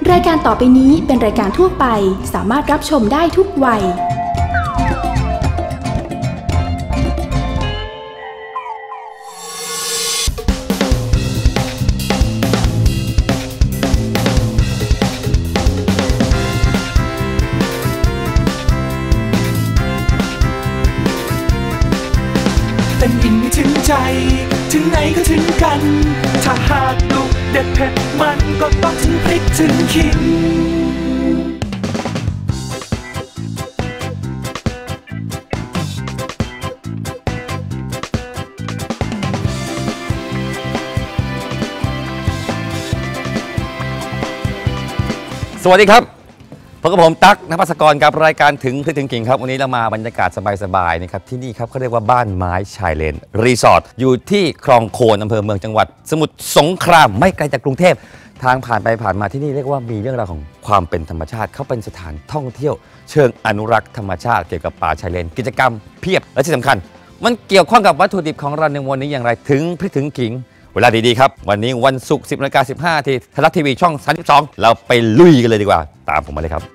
รายการต่อไปนี้เป็นรายการทั่วไปสามารถรับชมได้ทุกวัยเป็นอินไม่ถึงใจถึงไหนก็ถึงกันถ้าหากดุเด็ดเผ็ดมันก็ต้องถึงพริกถึงขิงสวัสดีครับพบกับผมตั๊กนภัสกรกับรายการถึงพริกถึงขิงครับวันนี้เรามาบรรยากาศสบายๆนะครับที่นี่ครับเขาเรียกว่าบ้านไม้ชายเลนรีสอร์ทอยู่ที่คลองโคนอำเภอเมืองจังหวัดสมุทรสงครามไม่ไกลจากกรุงเทพทางผ่านไปผ่านมาที่นี่เรียกว่ามีเรื่องราวของความเป็นธรรมชาติเขาเป็นสถานท่องเที่ยวเชิงอนุรักษ์ธรรมชาติเกี่ยวกับป่าชายเลนกิจกรรมเพียบและที่สำคัญมันเกี่ยวข้องกับวัตถุดิบของเราในวันนี้อย่างไรถึงพริกถึงขิงเวลาดีๆครับวันนี้วันศุกร์ 10:15 น.ที่ไทยรัฐทีวีช่อง32เราไปลุยกันเลยดีกว่าตามผมมาเลยครับ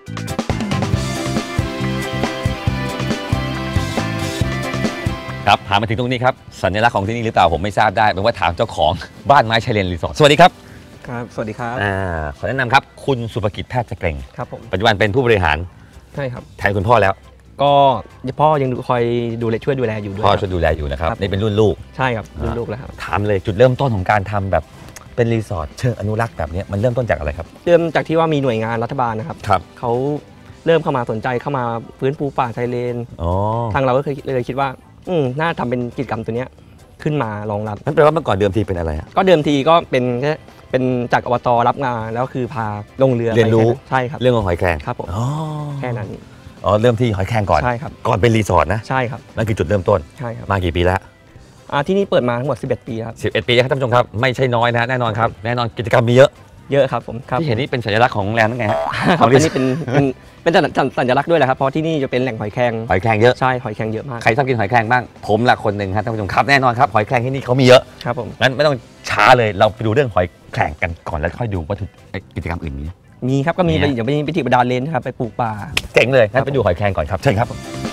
ครับพามาถึงตรงนี้ครับสัญลักษณ์ของที่นี่หรือเปล่าผมไม่ทราบได้เป็นว่าถามเจ้าของบ้านไม้ชายเลนรีสอร์ทสวัสดีครับครับสวัสดีครับขอแนะนำครับคุณสุภกิจแพทย์เกร็งครับผมปัจจุบันเป็นผู้บริหารใช่ครับแทนคุณพ่อแล้วก็พ่อยังคอยดูแลช่วยดูแลอยู่ด้วยพ่อช่วยดูแลอยู่นะครับนี่เป็นรุ่นลูกใช่ครับรุ่นลูกแล้วครับถามเลยจุดเริ่มต้นของการทำแบบเป็นรีสอร์ทเชิงอนุรักษ์แบบนี้มันเริ่มต้นจากอะไรครับเริ่มจากที่ว่ามีหน่วยงานรัฐบาลนะครับเขาเริ่มเข้ามาสนใจเข้ามาฟื้นฟูป่าชายเลนทางเราก็เลยคิดว่าน่าทำเป็นกิจกรรมตัวนี้ขึ้นมารองรับนั่นแปลว่าเมื่อก่อนเดิมทีเป็นอะไรก็เดิมทีก็เป็นจากอบตรับงานแล้วคือพาลงเรือเรียนรู้ใช่ครับเรื่องของหอยแครงครับผมแค่นั้นเริ่มที่หอยแครงก่อนใช่ครับก่อนเป็นรีสอร์ทนะใช่ครับนั่นคือจุดเริ่มต้นใช่ครับมากี่ปีแล้วที่นี่เปิดมาทั้งหมด11 ปีครับ 11 ปีครับท่านผู้ชมครับไม่ใช่น้อยนะแน่นอนครับแน่นอนกิจกรรมมีเยอะครับผมที่เห็นนี่เป็นสัญลักษณ์ของโรงแรมนั่นไงฮะอันนี้เป็นสัญลักษณ์ด้วยแหละครับเพราะที่นี่จะเป็นแหล่งหอยแครงเยอะใช่หอยแครงเยอะมากใครชอบกินหอยแครงบ้างผมละคนหนึ่งครับท่านผู้ชมครับแน่นอนครับหอยแครงที่นี่เขามีเยอะครับผมงั้นไม่ต้องช้าเลยเราไปดูเรื่องหอยแครงกันก่อนแล้วค่อยดูวัตถุกิจกรรมอื่นมีครับก็มีอย่างไปพิธีประดาเลนครับไปปลูกป่าเจ๋งเลยงั้นไปดูหอยแครงก่อนครับเชิญครับ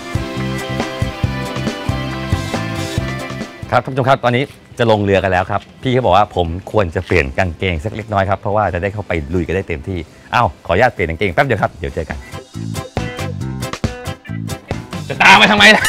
ครับท่านผู้ชมครับตอนนี้จะลงเรือกันแล้วครับพี่เขาบอกว่าผมควรจะเปลี่ยนกางเกงสักเล็กน้อยครับเพราะว่าจะได้เข้าไปลุยกันได้เต็มที่ขออนุญาตเปลี่ยนกางเกงแป๊บเดียวครับเดี๋ยวเจอกันจะตามมาทำไมล่ะ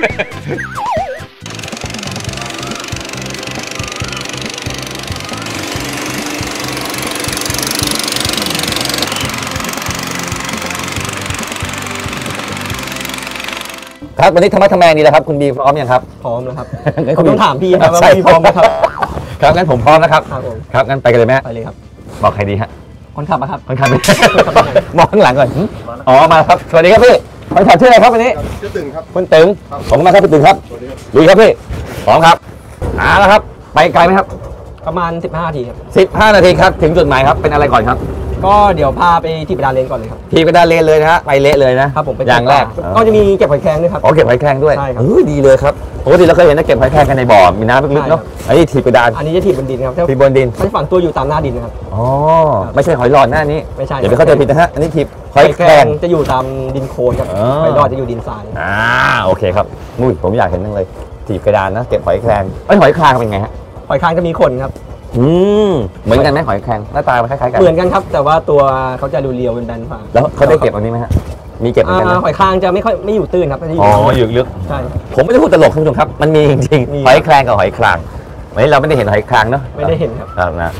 ครับวันนี้ธรรมะทแมงดีแล้วครับคุณบีพร้อมยังครับพร้อมแล้วครับผมต้องถามพี่ครับว่าพี่พร้อมไหมครับครับงั้นผมพร้อมแล้วครับครับงั้นไปกันเลยไหมไปเลยครับบอกใครดีฮะคนขับครับคนขับมองข้างหลังก่อนมาครับสวัสดีครับพี่คนขับชื่ออะไรครับวันนี้ชื่อตึงครับคุณตึงผมมาครับพี่ตึงครับลุยครับพี่พร้อมครับแล้วครับไปไกลไหมครับประมาณ15 นาทีครับ 15 นาทีครับถึงจุดหมายครับเป็นอะไรก่อนครับก็เดี๋ยวพาไปที่ประดาเลนก่อนเลยครับที่ประดาเลนเลยนะฮะไปเละเลยนะครับผมอย่างแรกก็จะมีเก็บหอยแครงด้วยครับเก็บหอยแครงด้วยใช่ครับดีเลยครับปกติเราเคยเห็นนะเก็บหอยแครงกันในบ่อมีน้ำลึกๆเนาะอันนี้ที่ประดาอันนี้จะที่บนดินครับที่บนดินไม่ฝังตัวอยู่ตามหน้าดินนะครับไม่ใช่หอยหลอดหน้านี้ไม่ใช่อย่าไปเข้าใจผิดนะฮะอันนี้ที่หอยแครงจะอยู่ตามดินโคลนครับหอยหลอดจะอยู่ดินทรายโอเคครับผมอยากเห็นจังเลยที่กระดานนะเก็บหอยแครงหอยคางเป็นไงฮะหอยคางจะมีขนครับเหมือนกันไหมหอยแครงหน้าตาคล้ายๆกันเหมือนกันครับแต่ว่าตัวเขาจะเรียวๆเป็นแบนฝ่าแล้วเขาได้เก็บอันนี้ไหมฮะมีเก็บเหมือนกันนะหอยคางจะไม่อยู่ตื้นครับอยู่ลึกใช่ผมไม่ได้พูดตลกคุณผู้ชมครับมันมีจริงๆหอยแครงกับหอยคางวันนี้เราไม่ได้เห็นหอยคางเนาะไม่ได้เห็นครับนะ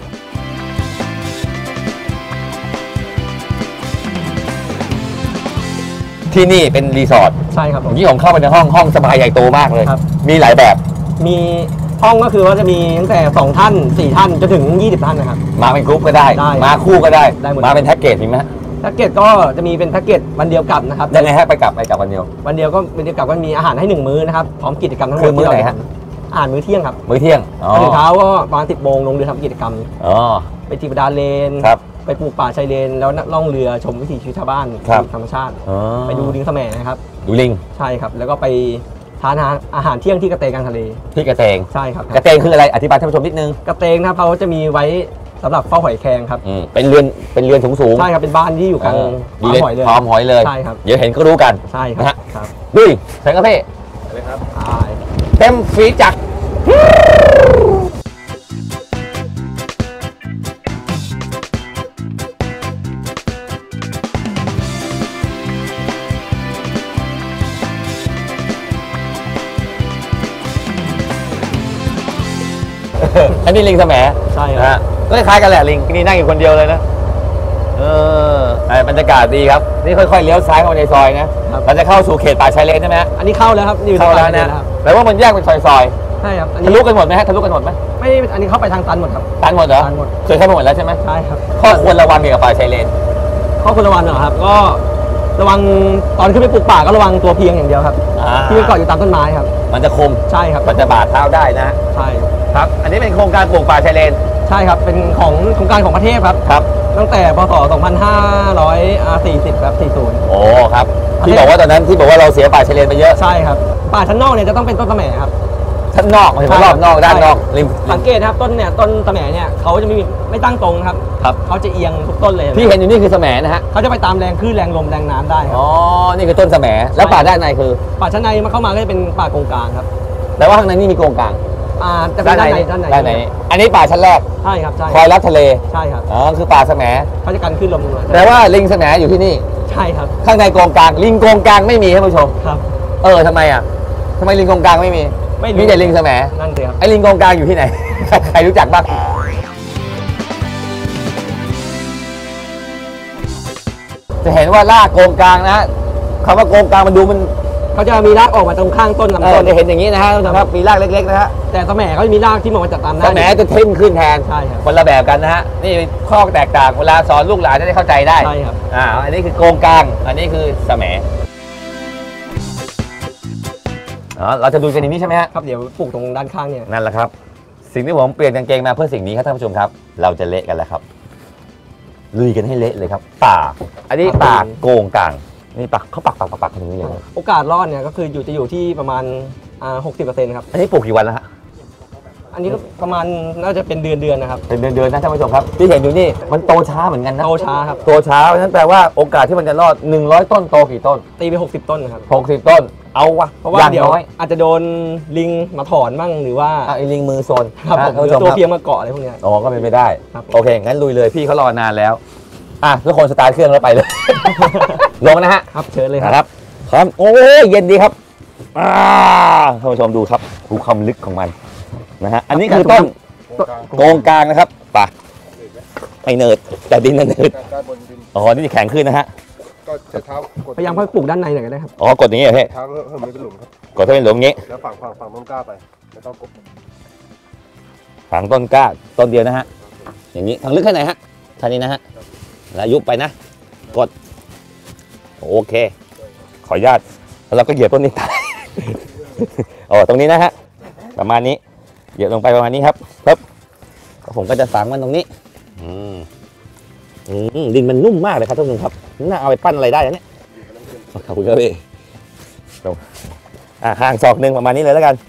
ที่นี่เป็นรีสอร์ทใช่ครับที่ผมเข้าไปในห้องสบายใหญ่โตมากเลยมีหลายแบบมีห้องก็คือว่าจะมีตั้งแต่2 ท่าน4 ท่านจนถึง20 ท่านนะครับมาเป็นกรุ๊ปก็ได้มาคู่ก็ได้มาเป็นแพ็กเกจมีไหมแพ็กเกจก็จะมีเป็นแพ็กเกจวันเดียวกลับนะครับยังไงฮะไปกลับวันเดียวก็วันเดียวกลับก็มีอาหารให้1 มื้อนะครับพร้อมกิจกรรมทั้งหมดมื้อไหนฮะอาหารมื้อเที่ยงครับมื้อเที่ยงตื่นเช้าก็ประมาณ10 โมงลงเรือทำกิจกรรมไปที่ประดาเลนไปปลูกป่าชายเลนแล้วล่องเรือชมวิถีชีวิตชาวบ้านธรรมชาติไปดูลิงแสมนะครับดูลิงใช่ครับแล้วก็ไปทานอาหารเที่ยงที่กระเตงกลางทะเลที่กระเตงใช่ครับกระเตงคืออะไรอธิบายท่านผู้ชมนิดนึงกระเตงนะครับเขาจะมีไว้สำหรับเฝ้าหอยแครงครับเป็นเรือนสูงใช่ครับเป็นบ้านที่อยู่กลางหอยเลยพร้อมหอยเลยใช่ครับเดี๋ยวเห็นก็รู้กันใช่ครับดุยใส่กระเพาะเลยครับเต็มฝีจักรอันนี้ลิงแสมใช่ฮะก็คล้ายกันแหละลิงนี่นั่งอยู่คนเดียวเลยนะบรรยากาศดีครับนี่ค่อยๆเลี้ยวซ้ายเข้าในซอยนะเราจะเข้าสู่เขตป่าชายเลนใช่ไหมอันนี้เข้าแล้วครับเข้าแล้วนะแปลว่ามันแยกเป็นซอยใช่ครับทะลุกันหมดไหมฮะทะลุกันหมดไหมไม่อันนี้เข้าไปทางตันหมดครับตันหมดเหรอเคยเข้าไปหมดแล้วใช่ไหมใช่ครับข้อควรระวังเกี่ยวกับป่าชายเลนข้อควรระวังเหรอครับก็ระวังตอนขึ้นไปปลูกป่าก็ระวังตัวเพียงอย่างเดียวครับที่มันเกาะอยู่ตามต้นไม้ครับมันจะคมใช่ครับมันจะบาดเท้าได้นะใช่ครับอันนี้เป็นโครงการปลูกป่าชายเลนใช่ครับเป็นของโครงการของประเทศครับตั้งแต่พศ 2540 ครับ40 โอ้ครับที่บอกว่าตอนนั้นที่บอกว่าเราเสียป่าชายเลนไปเยอะใช่ครับป่าชั้นนอกเนี่ยจะต้องเป็นต้นตะแหม่ครับชั้นนอกหมายถึงรอบนอกด้านนอกสังเกตครับต้นตะแหม่เนี่ยเขาจะไม่ตั้งตรงครับเขาจะเอียงทุกต้นเลยที่เห็นอยู่นี่คือตะแหม่นะฮะเขาจะไปตามแรงคลื่นแรงลมแรงน้ำได้อ๋อนี่คือต้นตะแหม่แล้วป่าด้านในคือป่าชั้นในมันเข้ามาก็จะเป็นป่าโกงกลางครับแต่ว่าข้างในนี่มีโกงกลางจะเป็นด้านในอันนี้ป่าชั้นแรกใช่ครับใช่คอยรับทะเลใช่ครับอ๋อคือป่าแสมเขาจะกันขึ้นลมแต่ว่าลิงแสมอยู่ที่นี่ใช่ครับข้างในโกงกลางลิงโกงกลางไม่มีท่านผู้ชมครับทำไมลิงโกงกลางไม่มีแต่ลิงแสมนั่นสิครับไอ้ลิงโกงกลางอยู่ที่ไหนใครรู้จักบ้างจะเห็นว่าลากโกงกลางนะคำว่าโกงกลางมันดูมันเขาจะมีรากออกมาตรงข้างต้นลำต้นจะเห็นอย่างนี้นะฮะครับมีรากเล็กๆนะฮะแต่ตะแหม่เขาจะมีรากที่มองมาจากตามหน้าตะแหม่จะเท่นขึ้นแทนใช่ครับคนละแบบกันนะฮะนี่ข้อแตกต่างเวลาสอนลูกหลานจะได้เข้าใจได้ใช่ครับอันนี้คือโกงกลางอันนี้คือแสมเราจะดูกันอย่างนี้ใช่ไหมฮะครับเดี๋ยวปลูกตรงด้านข้างเนี่ยนั่นแหละครับสิ่งที่ผมเปลี่ยนกางเกงมาเพื่อสิ่งนี้ครับท่านผู้ชมครับเราจะเละกันแล้วครับลุยกันให้เละเลยครับป่าอันนี้ป่าโกงกลางนี่ปักเขาปักตรงนี้เลยโอกาสรอดเนี่ยก็คือจะอยู่ที่ประมาณ60%ครับอันนี้ปลูกกี่วันแล้วฮะอันนี้ก็ประมาณน่าจะเป็นเดือนนะครับเป็นเดือนนะท่านผู้ชมครับที่เห็นอยู่นี่มันโตช้าเหมือนกันนะโตช้าครับโตช้าเพราะฉะนั้นแปลว่าโอกาสที่มันจะรอด100ต้นโตกี่ต้นตีไป60ต้นนะครับ 60ต้นเอาวะเพราะว่าเดี๋ยวอาจจะโดนลิงมาถอนบ้างหรือว่าไอ้ลิงมือโซนครับตัวเพียงมาเกาะอะไรพวกนี้ก็เป็นไปได้โอเคงั้นลุยเลยพี่เขารอนานแล้วทุกคนสตาร์ทเครื่องแล้วไปเลยลงนะฮะครับเชิญเลยครับโอ้เย็นดีครับท่านผู้ชมดูครับดูความลึกของมันนะฮะอันนี้คือต้นโกงกลางนะครับป่ะไอเนิร์ดแต่ดินเนิร์ดนี่จะแข็งขึ้นนะฮะก็จะเท้าพยายามค่อยปลูกด้านในหน่อยก็ได้ครับกดอย่างนี้เหรอเฮ้เท้าเพิ่มเป็นหลุมครับกดให้เป็นหลุมอย่างนี้แล้วฝั่งต้นกล้าไปแล้วต้องกดฝังต้นกล้าต้นเดียวนะฮะอย่างนี้ทางลึกแค่ไหนฮะท่านี้นะฮะแล้วยุบไปนะกดโอเคขออนุญาตแล้วเราก็เหยียบต้นนี้ตายตรงนี้นะฮะประมาณนี้เหยียบลงไปประมาณนี้ครับปุ๊บผมก็จะฝังมันตรงนี้ดินมันนุ่มมากเลยครับท่านผู้ชมครับน่าเอาไปปั้นอะไรได้เนี่ยขอบคุณครับพี่ห่างศอกหนึ่งประมาณนี้เลยแล้วกัน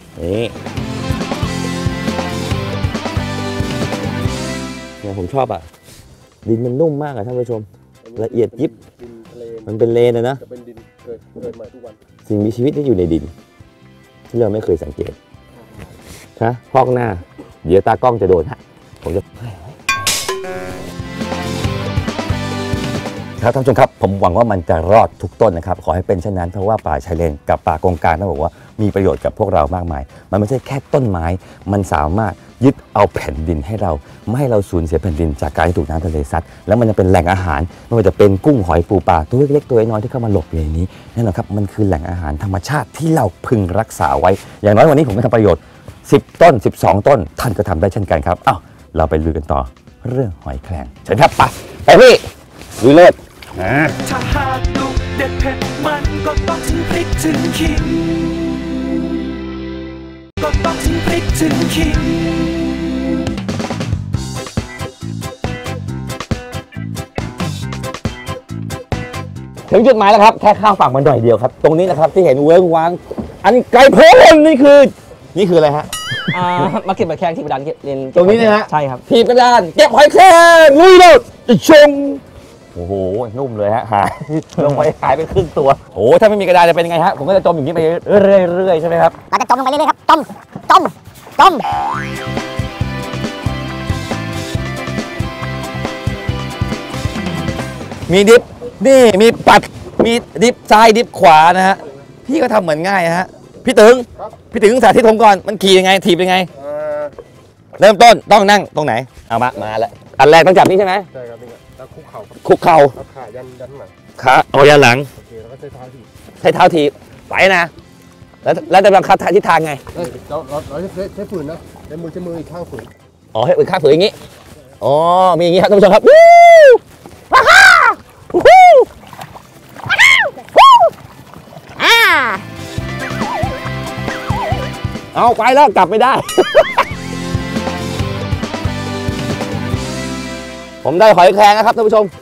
นี่ผมชอบดินมันนุ่มมากท่านผู้ชมละเอียดยิบมันเป็นเลนนะเป็นดินเกิดใหม่ทุกวันสิ่งมีชีวิตที่อยู่ในดินที่เราไม่เคยสังเกตนะพอกหน้าเดี๋ยวตากล้องจะโดนฮะผมจะครับท่านผู้ชมครับผมหวังว่ามันจะรอดทุกต้นนะครับขอให้เป็นเช่นนั้นเพราะว่าป่าชายเลนกับป่าโกงกลางต้องบอกว่ามีประโยชน์กับพวกเรามากมายมันไม่ใช่แค่ต้นไม้มันสามารถยึดเอาแผ่นดินให้เราไม่ให้เราสูญเสียแผ่นดินจากการที่ถูกน้ำทะเลซัดแล้วมันจะเป็นแหล่งอาหารไม่ว่าจะเป็นกุ้งหอยปูปลาตัวเล็กๆตัวน้อยที่เข้ามาหลบอยู่ในนี้นั่นแหละครับมันคือแหล่งอาหารธรรมชาติที่เราพึงรักษาไว้อย่างน้อยวันนี้ผมก็ทำประโยชน์10ต้น12ต้นท่านก็ทำได้เช่นกันครับเราไปลุยกันต่อเรื่องหอยแครงเชิญครับไปพี่ลุยเลิศถ้าหากลูกเด็ดเผ็ดมันก็ต้องถึงพริกถึงขิงก็ต้องถึงพริกถึงขิงถึงจุดหมายแล้วครับแค่ข้ามฝั่งมันหน่อยเดียวครับตรงนี้นะครับที่เห็นเวิ้งว้างอันไกลโพ้นนี่คืออะไรฮะมาเก็บหอยแครงที่กระดานเรียนตรงนี้นะฮะใช่ครับทีบกระดานเก็บหอยแครงลุยเลยจะชงโอ้โหนุ่มเลยฮะหายลงไปหายไปครึ่งตัวโอ้ถ้าไม่มีกระดานจะเป็นยังไงฮะผมก็จะจมอย่างนี้ไปเรื่อยๆใช่ไหมครับเราจะจมลงไปเรื่อยๆครับจมมีดิฟนี่มีปัดมีดิฟซ้ายดิฟขวานะฮะพี่ก็ทำเหมือนง่ายนะฮะพี่ตึงสาธิตผมก่อนมันขี่ยังไงถีบยังไงเริ่มต้นต้องนั่งตรงไหนเอามาแล้วอันแรกต้องจับนี่ใช่ไหมใช่ครับนี่ครับแล้วคุกเข่าครับคุกเข่าแล้วขายันหลังขาเอายันหลังโอเคแล้วก็ใช้เท้าถีบใช้เท้าถีบไปนะแล้วจะบังคับทิศทางไงเราใช้ฝืนนะใช้มืออีกข้างฝืนอ๋อให้อื่นข้างฝืนอย่างนี้อ๋อมีอย่างนี้ครับท่านผู้ชมครับวู้ว้าววู้เอาไปแล้วกลับไม่ได้ ผมได้หอยแครงนะครับท่านผู้ชม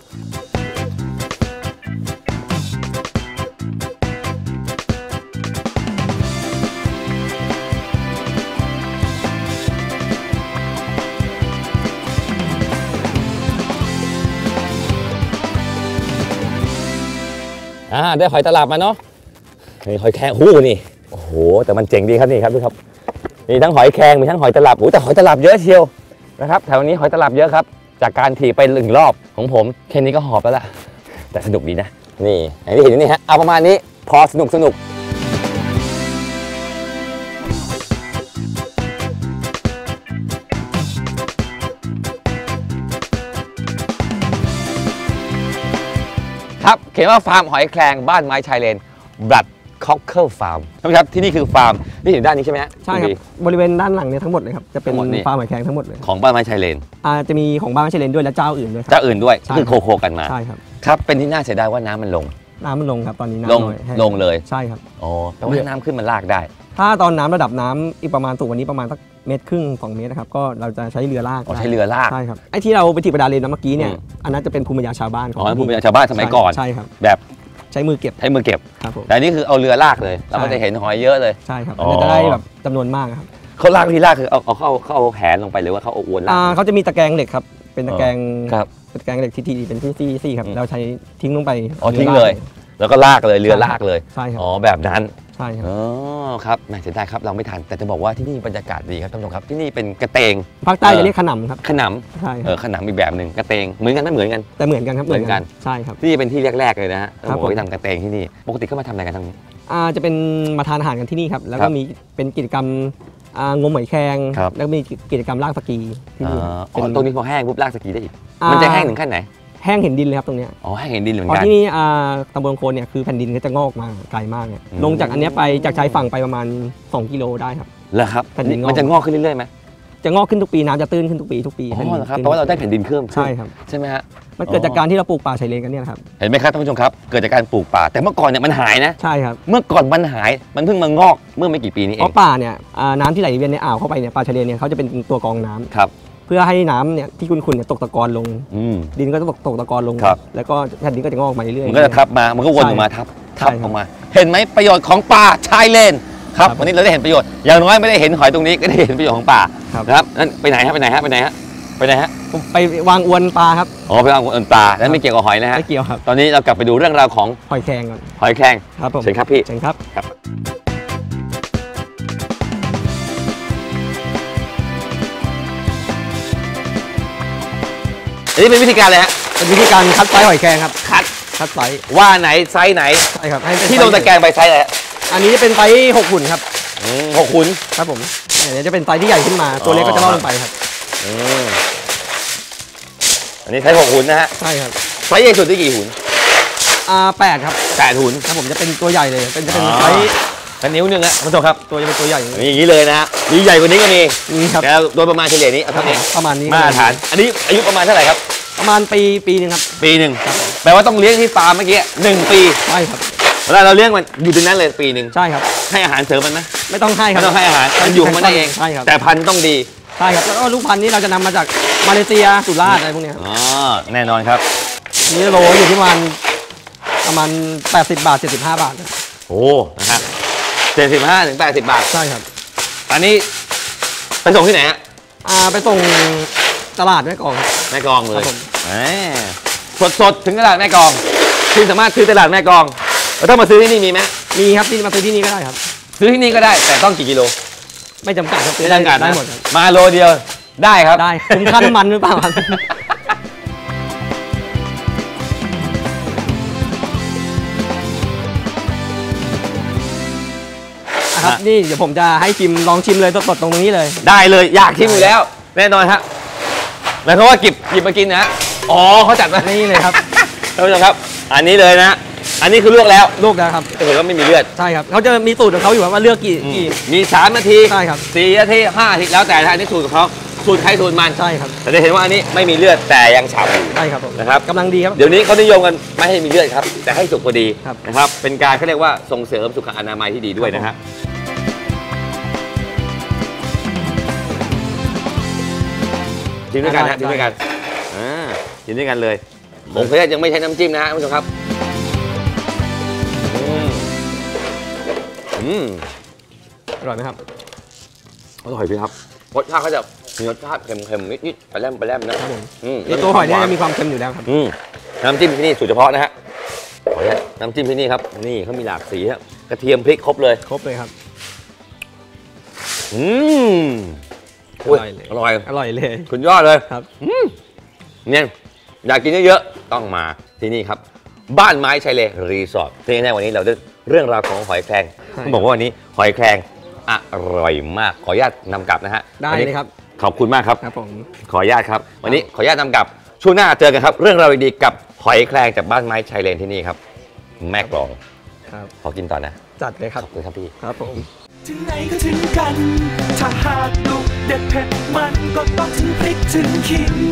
ได้หอยตลับมาเนาะนี่หอยแครงหูนี่โอ้โหแต่มันเจ๋งดีครับนี่ครับดูครับมีทั้งหอยแครงมีทั้งหอยตลับโอ้แต่หอยตลับเยอะเชียวนะครับแถวนี้หอยตลับเยอะครับจากการถีบไป1 รอบของผมแค่นี้ก็หอบแล้วล่ะแต่สนุกดีนะนี่อย่างที่เห็นนี่ฮะเอาประมาณนี้พอสนุกครับเขียนว่าฟาร์มหอยแครงบ้านไม้ชายเลนบลัดค็อกเคิลฟาร์มครับที่นี่คือฟาร์มที่อยู่ด้านนี้ใช่ไหมฮะใช่ครับบริเวณด้านหลังเนี่ยทั้งหมดเลยครับจะเป็นฟาร์มหอยแครงทั้งหมดเลยของบ้านไม้ชายเลนจะมีของบ้านไม้ชายเลนด้วยและเจ้าอื่นด้วยเจ้าอื่นด้วยคือโคกันมาใช่ครับครับเป็นที่น่าเสียดายว่าน้ำมันลงครับตอนนี้น้ำลงเลยใช่ครับอ๋อแต่ว่าน้ำขึ้นมันลากได้ถ้าตอนน้ำระดับน้ำอีกประมาณสูงกว่านี้ประมาณสัก1.5 เมตร2 เมตรนะครับก็เราจะใช้เรือลากใช้เรือลากใช่ครับไอ้ที่เราไปถีบกระดานเลนเมื่อกี้เนี่ยอันนั้นจะเป็นภูมิปัญญาชาวบ้านของภูมิปัญญาชาวบ้านสมัยก่อนใช่ครับแบบใช้มือเก็บครับผมแต่นี่คือเอาเรือลากเลยเราก็จะเห็นหอยเยอะเลยใช่ครับจะได้แบบจำนวนมากครับเขาลากที่ลากคือเอาเข้าแหนลงไปหรือว่าเขาเอาอวนลากเขาจะมีตะแกรงเหล็กครับเป็นตะแกรงเป็นตะแกรงเหล็กที่เป็นที่ครับเราใช้ทิ้งลงไปทิ้งเลยแล้วก็ลากเลยเรือลากเลยใช่ครับอ๋อแบบนั้นใช่ครับอ๋อครับแหมเสียดายครับเราไม่ทันแต่จะบอกว่าที่นี่บรรยากาศดีครับท่านผู้ชมครับที่นี่เป็นกระเตงภาคใต้จะเรียกขนำครับขนำใช่ขนำอีกแบบหนึ่งกระเตงเหมือนกันไม่เหมือนกันแต่เหมือนกันครับเหมือนกันใช่ครับที่เป็นที่แรกๆเลยนะฮะผมไปทำกระเตงที่นี่ปกติเขามาทำอะไรกันทั้งนี้จะเป็นมาทานอาหารกันที่นี่ครับแล้วก็มีเป็นกิจกรรมงมหอยแครงแล้วมีกิจกรรมลากสกีที่นี่ตรงนี้พอแห้งปุ๊บลากสกีได้อีกมันจะแห้งถึงขั้นไหนแห้งเห็นดินเลยครับตรงนี้อ๋อแห้งเห็นดินเหมือนกันที่นี่ตำบลโคนเนี่ยคือแผ่นดินก็จะงอกมาไกลมากเนี่ยลงจากอันนี้ไปจากชายฝั่งไปประมาณ2 กิโลได้ครับเหรอครับมันจะงอกขึ้นเรื่อยๆไหมจะงอกขึ้นทุกปีน้ำจะตื้นขึ้นทุกปีอ๋อเหรอครับเพราะว่าเราได้แผ่นดินเพิ่มใช่ครับใช่ไหมฮะมันเกิดจากการที่เราปลูกป่าชายเลนกันเนี่ยครับเห็นไหมครับท่านผู้ชมครับเกิดจากการปลูกป่าแต่เมื่อก่อนเนี่ยมันหายนะใช่ครับเมื่อก่อนมันหายมันเพิ่งมางอกเมื่อไม่กี่ปีนี้เองเพราะป่าเนี่ยน้ำที่ไหลเวียนในอ่าวเข้าไปเนี่ยป่าชายเลนเนี่ยเขาจะเป็นตัวกรองน้ำครับเพื่อให้น้ำเนี่ยที่คุณเนี่ยตกตะกอนลงดินก็จะตกตะกอนลงแล้วก็แผ่นดินก็จะงอกมาเรื่อยๆมันก็จะทับมามันก็วนออกมาทับออกมาเห็นไหมประโยชน์ของป่าชายเลนครับวันนี้เราได้เห็นประโยชน์อย่างน้อยไม่ได้เห็นหอยตรงนี้ก็ได้เห็นประโยชน์ของป่านะครับนั่นไปไหนฮะไปวางอวนปลาครับอ๋อไปวางอวนปลาแล้วไม่เกี่ยวกับหอยนะฮะไม่เกี่ยวครับตอนนี้เรากลับไปดูเรื่องราวของหอยแครงก่อนหอยแครงครับผมเชิญครับพี่เชิญครับอันนี้เป็นวิธีการเลยฮะเป็นวิธีการคัดไซส์หอยแครงครับคัดไซส์ว่าไหนไซส์ไหนใช่ครับที่ลงตะแกรงไปไซส์อะไรอันนี้จะเป็นไซส์6 หุ่นครับ 6 หุ่นครับผมอันนี้จะเป็นไซส์ที่ใหญ่ขึ้นมาตัวเล็กก็จะล่อลงไปครับอันนี้ไซส์6 หุ่นนะฮะใช่ครับไซส์ใหญ่สุดได้กี่หุ่น 8ครับ 8 หุ่นครับผมจะเป็นตัวใหญ่เลยจะเป็นไซส์นิ้วนึงอะท่านผู้ชมครับตัวจะเป็นตัวใหญ่อย่างนี้เลยนะฮะมีใหญ่กว่านี้ก็มีครับแต่โดยประมาณเฉลี่ยนี้เท่านี้ประมาณนี้มาตรฐานอันนี้อายุประมาณเท่าไหร่ครับประมาณปีนึงครับปีนึงแปลว่าต้องเลี้ยงที่ฟาร์มเมื่อกี้1 ปีใช่ครับเวลาเราเลี้ยงมันอยู่ตรงนั้นเลยปีนึงใช่ครับให้อาหารเสริมมันไหมไม่ต้องให้ครับไม่ต้องให้อาหารมันอยู่ของมันได้เองใช่ครับแต่พันธุ์ต้องดีใช่ครับแล้วก็ลูกพันธุ์นี้เราจะนำมาจากมาเลเซียสุราษฎร์อะไรพวกนี้อ๋อแน่นอนครับนี่โลอยู่ที่ประมาณ80 บาท75 บาทโอ้นะครับ75 ถึง 80 บาทใช่ครับอันนี้ไปส่งที่ไหนฮะไปส่งตลาดแม่กลองแม่กลองเลยสดถึงตลาดแม่กลองคุณสามารถซื้อตลาดแม่กลองแล้วถ้ามาซื้อที่นี่มีไหมมีครับที่มาซื้อที่นี่ก็ได้ครับซื้อที่นี่ก็ได้แต่ต้องกี่กิโลไม่จำกัดครับไม่จำกัดได้หมดมาโลเดียวได้ครับได้คุ้มค่าน้ำมันหรือเปล่าครับครับนี่เดี๋ยวผมจะให้ชิมลองชิมเลยสดๆตรงนี้เลยได้เลยอยากชิมอยู่แล้วแน่นอนฮะหมายความว่าหยิบมากินนะอ๋อเขาจัดมานี่เลยครับท่านผู้ชมครับอันนี้เลยนะอันนี้คือลวกแล้วครับแต่เห็นว่าไม่มีเลือดใช่ครับเขาจะมีสูตรของเขาอยู่ว่าเลือกกี่มี3 นาทีใช่ครับ 4 นาที5 นาทีแล้วแต่อันนี้สูตรของเขาสูตรใครสูตรมันใช่ครับแต่จะเห็นว่าอันนี้ไม่มีเลือดแต่ยังฉ่ำอยู่ใช่ครับนะครับกำลังดีครับเดี๋ยวนี้เขานิยมกันไม่ให้มีเลือดครับแต่ให้สุกพอดีนะครับเป็นการเขาเรียกว่าส่งเสริมสุขอนามัยที่ดีด้วยนะฮะกินด้วยกันนะกินด้วยกันกินด้วยกันเลยผมเคยยังไม่ใช้น้ำจิ้มนะฮะท่านผู้ชมครับอร่อยไหมครับอร่อยพี่ครับรสชาติเขาจะมีรสชาติเค็มๆนิดๆปลาแรมนะครับผมตัวหอยเนี่ยมีความเค็มอยู่แล้วครับน้ำจิ้มที่นี่สูตรเฉพาะนะฮะน้ำจิ้มที่นี่ครับนี่เขามีหลากสีครับกระเทียมพริกครบเลยครับอร่อยเลยคุณยอดเลยครับเนี่ยอยากกินเยอะๆต้องมาที่นี่ครับบ้านไม้ชายเลนรีสอร์ทที่แน่วันนี้เราได้เรื่องราวของหอยแครงต้องบอกว่าวันนี้หอยแครงอร่อยมากขออนุญาตนำกลับนะฮะได้เลยครับขอบคุณมากครับครับผมขออนุญาตครับวันนี้ขออนุญาตนำกลับช่วงหน้าเจอกันครับเรื่องราวดีๆกับหอยแครงจากบ้านไม้ชายเลนที่นี่ครับแม่กลองครับขอกินต่อนะจัดเลยครับขอบคุณครับพี่ครับผมถึงไหนก็ถึงกันถ้าหากลูกเด็ดเผ็ดมันก็ต้องถึงพริกถึงขิง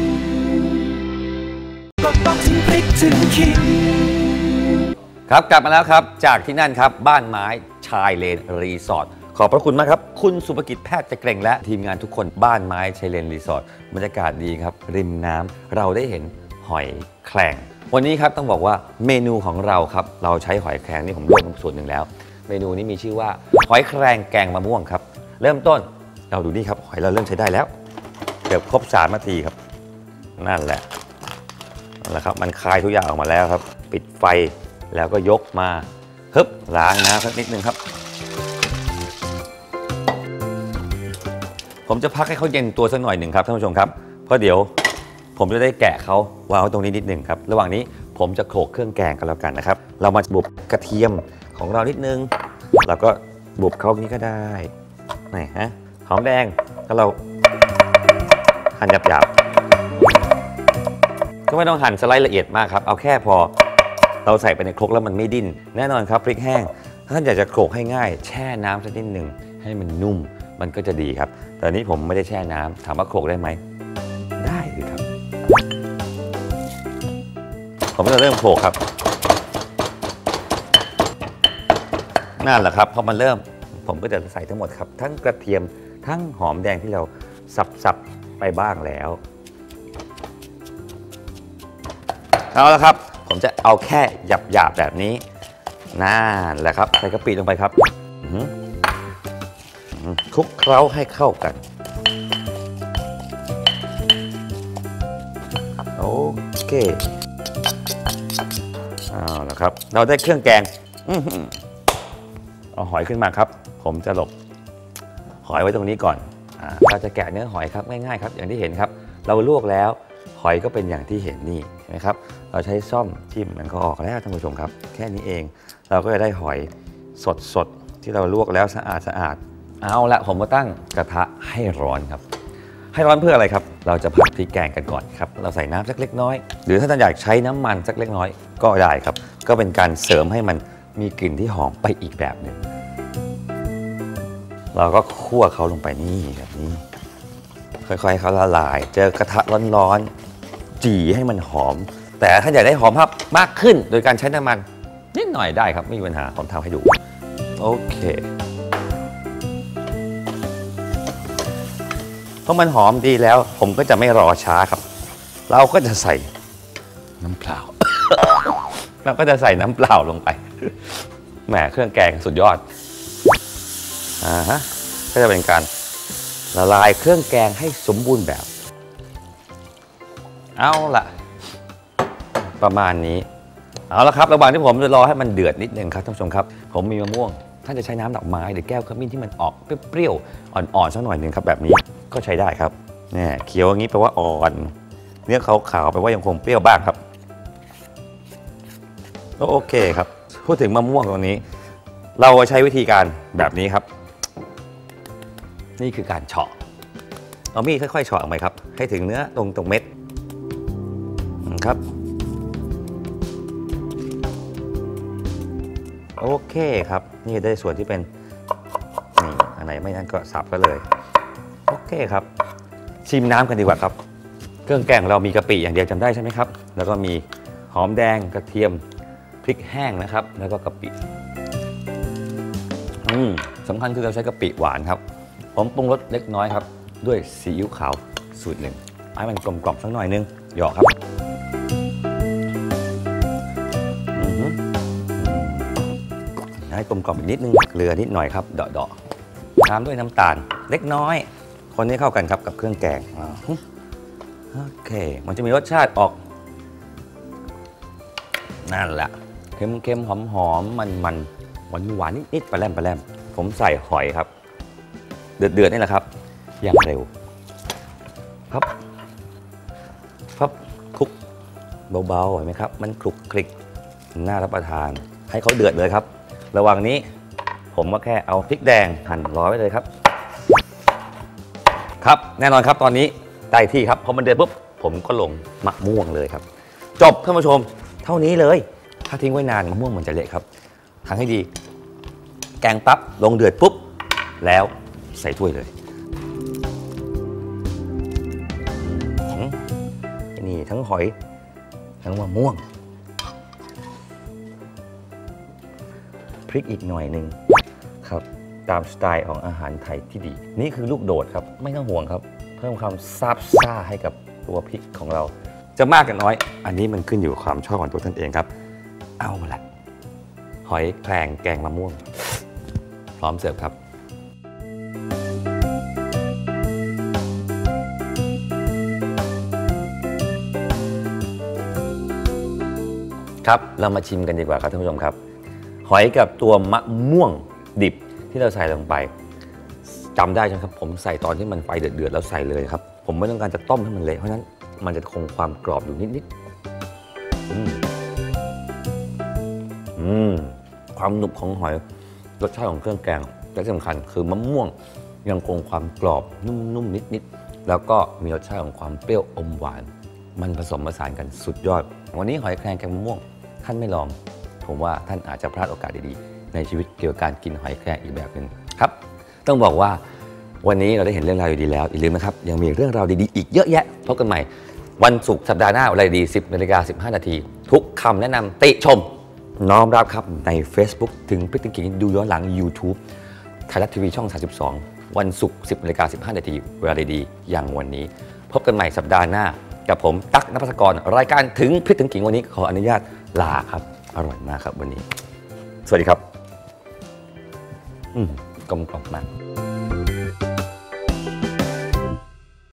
ก็ต้องถึงพริกถึงขิงครับกลับมาแล้วครับจากที่นั่นครับบ้านไม้ชายเลนรีสอร์ทขอบพระคุณมากครับคุณสุภกิจแพทย์ตะเกรงและทีมงานทุกคนบ้านไม้ชายเลนรีสอร์ทบรรยากาศดีครับริมน้ำเราได้เห็นหอยแครงวันนี้ครับต้องบอกว่าเมนูของเราครับเราใช้หอยแครงนี่ผมเลือกส่วนหนึ่งแล้วเมนูนี้มีชื่อว่าหอยแครงแกงมะม่วงครับเริ่มต้นเราดูนี่ครับหอยเราเริ่มใช้ได้แล้วเกือบครบ3 นาทีครับนั่นแหละครับมันคายทุกอย่างออกมาแล้วครับปิดไฟแล้วก็ยกมาฮึบล้างน้ำสักนิดนึงครับผมจะพักให้เขาเย็นตัวสักหน่อยหนึ่งครับท่านผู้ชมครับเพราะเดี๋ยวผมจะได้แกะเขาวางไว้ตรงนี้นิดหนึ่งครับระหว่างนี้ผมจะโขลกเครื่องแกงกันแล้วกันนะครับเรามาบุบกระเทียมของเรานิดนึงเราก็บุบเขาอย่างนี้ก็ได้นี่ฮะหอมแดงถ้าเราหั่นหยาบๆก็ไม่ต้องหั่นสไลด์ละเอียดมากครับเอาแค่พอเราใส่ไปในครกแล้วมันไม่ดิ้นแน่นอนครับพริกแห้งถ้าท่านอยากจะโขลกให้ง่ายแช่น้ำสักนิดหนึ่งให้มันนุ่มมันก็จะดีครับแต่นี้ผมไม่ได้แช่น้ำถามว่าโขลกได้ไหมได้เลยครับผมจะเริ่มโขลกครับนั่นแหละครับพอมันเริ่มผมก็จะใส่ทั้งหมดครับทั้งกระเทียมทั้งหอมแดงที่เราสับไปบ้างแล้วเอาละครับผมจะเอาแค่หยาบๆแบบนี้นั่นแหละครับใส่กะปิลงไปครับคลุกเคล้าให้เข้ากันโอเคเอาละครับเราได้เครื่องแกงเอาหอยขึ้นมาครับผมจะหลบหอยไว้ตรงนี้ก่อนเราจะแกะเนื้อหอยครับง่ายๆครับอย่างที่เห็นครับเราลวกแล้วหอยก็เป็นอย่างที่เห็นนี่นะครับเราใช้ซ่อมจิ้มมันก็ออกแล้วท่านผู้ชมครับแค่นี้เองเราก็จะได้หอยสดๆที่เราลวกแล้วสะอาดเอาละผมมาตั้งกระทะให้ร้อนครับให้ร้อนเพื่ออะไรครับเราจะผัดพริกแกงกันก่อนครับเราใส่น้ำสักเล็กน้อยหรือถ้าท่านอยากใช้น้ำมันสักเล็กน้อยก็ได้ครับก็เป็นการเสริมให้มันมีกลิ่นที่หอมไปอีกแบบหนึ่งเราก็คั่วเขาลงไปนี่แบบนี้ค่อยๆเขาละลายเจอกระทะร้อนๆจี่ให้มันหอมแต่ถ้าอยากได้หอมมากขึ้นโดยการใช้น้ำมันนิดหน่อยได้ครับไม่มีปัญหาผมทำให้ดูโอเคเพราะมันหอมดีแล้วผมก็จะไม่รอช้าครับเราก็จะใส่น้ำเปล่า เราก็จะใส่น้ำเปล่าลงไปแหมเครื่องแกงสุดยอดก็จะเป็นการละลายเครื่องแกงให้สมบูรณ์แบบเอาละประมาณนี้เอาละครับระหว่างที่ผมจะรอให้มันเดือดนิดนึงครับท่านผู้ชมครับผมมีมะม่วงท่านจะใช้น้ำดอกไม้หรือแก้วขมิ้นที่มันออกเปรี้ยวๆอ่อนๆสักหน่อยนึงครับแบบนี้ก็ใช้ได้ครับเนี่ยเคี้ยวอย่างนี้แปลว่าอ่อนเนื้อขาวๆแปลว่ายังคงเปรี้ยวบ้างครับโอเคครับพูดถึงมะม่วงตรงนี้เราใช้วิธีการแบบนี้ครับนี่คือการเฉาะเอามีดค่อยๆเฉาะออกไปครับให้ถึงเนื้อตรงเม็ดครับโอเคครับนี่ได้ส่วนที่เป็นนี่อันไหนไม่นั่นก็สับไปเลยโอเคครับชิมน้ำกันดีกว่าครับเครื่องแกงเรามีกะปิอย่างเดียวจำได้ใช่ไหมครับแล้วก็มีหอมแดงกระเทียมพริกแห้งนะครับแล้วก็กะปิสำคัญคือเราใช้กะปิหวานครับผมปรุงรสเล็กน้อยครับด้วยซีอิ๊วขาวสูตรหนึ่งให้มันกลมกล่อมสักหน่อยนึงหยอกครับให้กลมกล่อมอีกนิดนึงเกลือนิดหน่อยครับเดาะๆตามด้วยน้ำตาลเล็กน้อยคนให้เข้ากันครับกับเครื่องแกงโอเคมันจะมีรสชาติออกนั่นแหละเค็มๆหอมๆมันหวานนิดๆปลาแรมผมใส่หอยครับเดือดนี่แหละครับอย่างเร็วครับคลุกเบาๆเห็นไหมครับมันคลุกคลิกน่ารับประทานให้เขาเดือดเลยครับระหว่างนี้ผมก็แค่เอาพริกแดงหั่นร้อยไว้เลยครับครับแน่นอนครับตอนนี้ได้ที่ครับพอมันเดือดปุ๊บผมก็ลงมะม่วงเลยครับจบท่านผู้ชมเท่านี้เลยถ้าทิ้งไว้นานมะม่วงมันจะเละครับทางให้ดีแกงปั๊บลงเดือดปุ๊บแล้วใส่ถ้วยเลยนี่ทั้งหอยทั้งมะม่วงพริกอีกหน่อยหนึ่งครับตามสไตล์ของอาหารไทยที่ดีนี่คือลูกโดดครับไม่ต้องห่วงครับเพิ่มความซาบซ่าให้กับตัวพริกของเราจะมากกันน้อยอันนี้มันขึ้นอยู่กับความชอบของตัวท่านเองครับเอาละหอยแครงแกงมะม่วงพร้อมเสิร์ฟครับครับเรามาชิมกันดีกว่าครับท่านผู้ชมครับหอยกับตัวมะม่วงดิบที่เราใส่ลงไปจำได้ใช่ไหมครับผมใส่ตอนที่มันไฟเดือดๆแล้วใส่เลยครับผมไม่ต้องการจะต้มให้มันเละเพราะฉะนั้นมันจะคงความกรอบอยู่นิดๆความหนุบของหอยรสชาติของเครื่องแกงและที่สำคัญคือมะม่วงยังคงความกรอบนุ่มๆนิดๆแล้วก็มีรสชาติของความเปรี้ยวอมหวานมันผสมผสานกันสุดยอดวันนี้หอยแครงแกงมะม่วงท่านไม่ลองผมว่าท่านอาจจะพลาดโอกาสดีๆในชีวิตเกี่ยวกับการกินหอยแครงอีกแบบหนึ่งครับต้องบอกว่าวันนี้เราได้เห็นเรื่องราวดีๆแล้วอย่าลืมนะครับยังมีเรื่องราวดีๆอีกเยอะแยะพบกันใหม่วันศุกร์สัปดาห์หน้าอะไรดี 10:15 นาทีทุกคำแนะนำติชมน้อมรับครับใน Facebook ถึงพฤติกรรมดูย้อนหลัง YouTube ไทยรัฐทีวีช่อง 32 วันศุกร์ 10:15 นาทีเวลาดีๆอย่างวันนี้พบกันใหม่สัปดาห์หน้ากับผมตั๊ก ณภัสกรรายการถึงพฤติกรรมวันนี้ขออนุญาตลาครับอร่อยมากครับวันนี้สวัสดีครับกลมกล่อมมาก